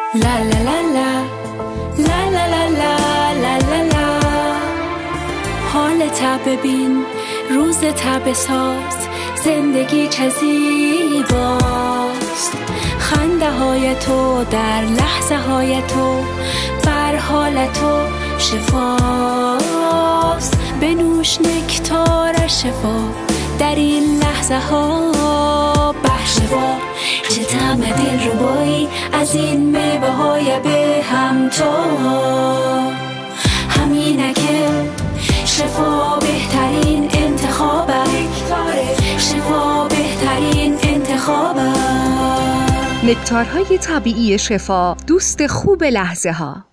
لا لا لا لا لا لا لا لا لا لا لا. حال تب ببین، روز تب ساز، زندگی چه زیباست. خنده های تو در لحظه های تو، بر حال تو شفاست. بنوش نکتار شفا در این لحظه ها، بخشوا چه طعم دلربایی از این میوه های به هم تو. همینه که شفا بهترین انتخابه، شفا بهترین انتخابه. نکتارهای طبیعی شفا، دوست خوب لحظه ها.